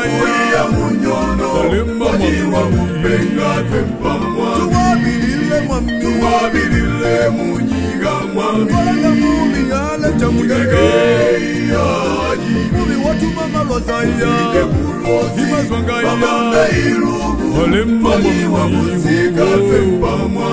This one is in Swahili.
Uya munyono Wadiwa mupenga tempa mwami Tuwabilile munyiga mwami Walanga mumi yale chamugege Mumi watu mama lozaya Ima zwangaya Wadiwa muzika tempa mwami